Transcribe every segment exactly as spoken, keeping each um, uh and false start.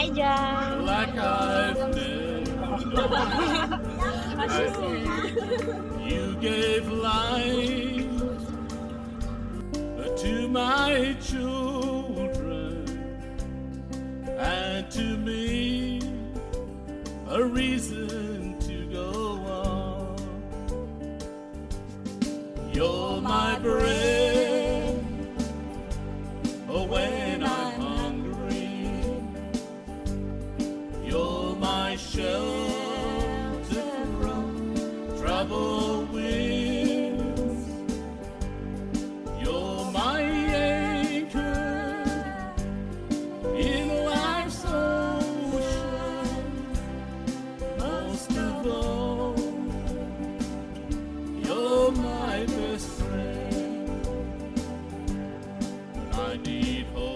Hi, Jan. like I've never. You gave life to my children and to me a reason to go on. You're my bread oh, when I'm hungry. You're my shelter from trouble winds. You're my anchor in life's ocean. Most of all, you're my best friend. When I need hope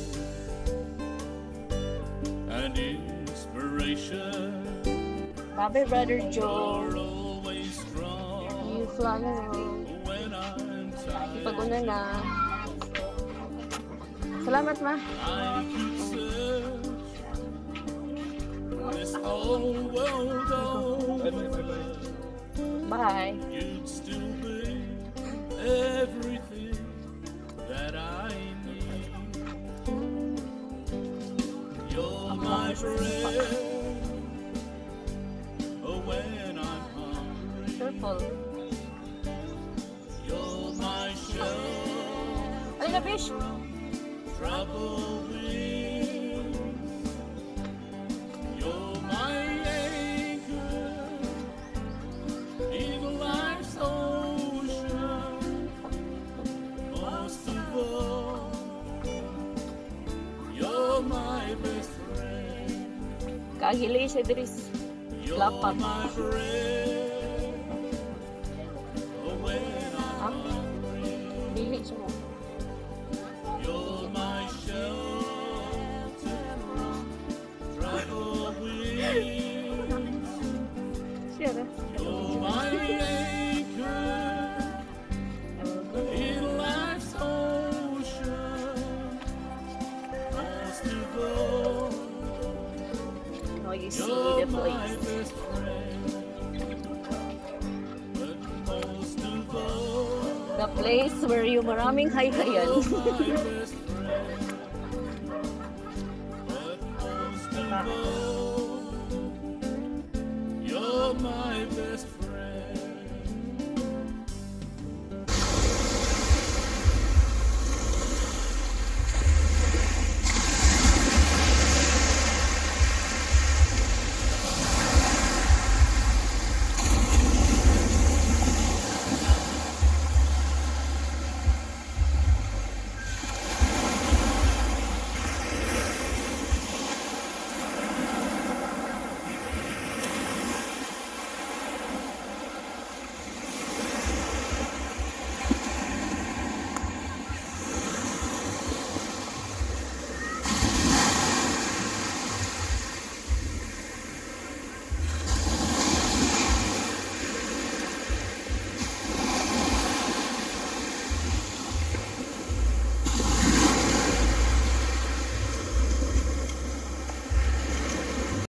and inspiration, Bye, Brother Joe. you're always strong. You fly around. When I'm tired, Pag-una na. Salamat, ma. I could search this whole world over. Bye. You'd still be everything that I need. You're my bread oh, when I'm hungry. Careful. You're my shelter Alin na, fish? trouble winds. You're my anchor in life's ocean. Most of all, you're my best friend. Kagili siya, Dris. You're Lapat. my bread oh, when I'm Ha? hungry. Dili siya mo. You're my shelter from trouble winds. Siya na. You're my anchor in life's ocean. Most of all, Now you see you're the my place. best friend. But most of all, The place where you maraming hay-hayan. you're my best friend.